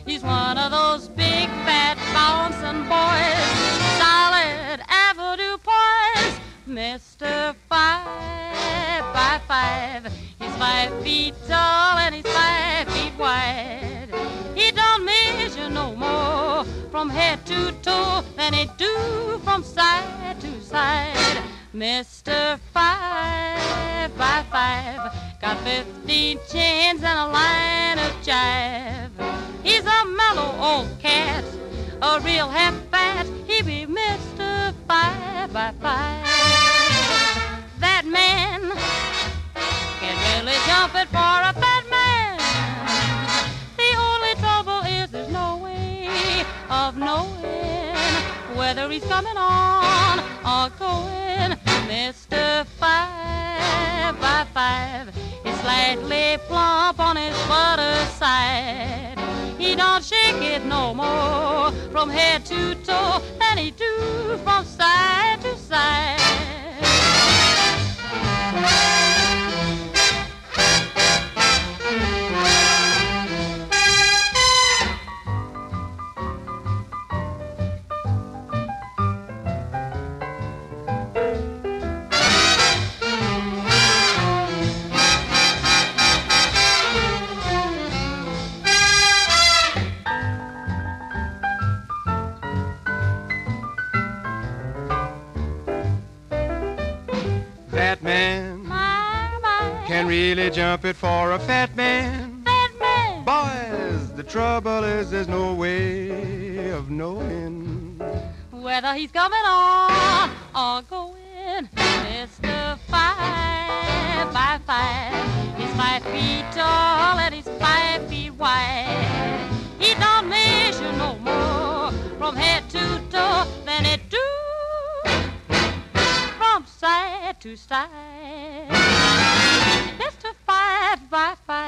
He's one of those big, fat, bouncing boys, solid avenue poise. Mr. 5 by 5, he's 5 feet tall and he's 5 feet wide. He don't measure no more from head to toe than he do from side to side. Mr. 5 by 5 got 15 chins and a line of jive. He's a mellow old cat, a real half-fat. He be Mr. 5 by 5. That man can really jump it for a fat man. The only trouble is there's no way of knowing whether he's coming on or going. Mr. 5 by 5 is slightly plump on his butter side. He don't shake it no more from head to toe than he do from side to side. Fat man can really jump it for a fat man. Fat man. Boys, the trouble is there's no way of knowing Whether he's coming on or going. Mr. 5 by 5, he's 5 feet tall and he's 5 feet wide. He don't measure no more from head to toe than he do from side to side. Mr. 5 by 5.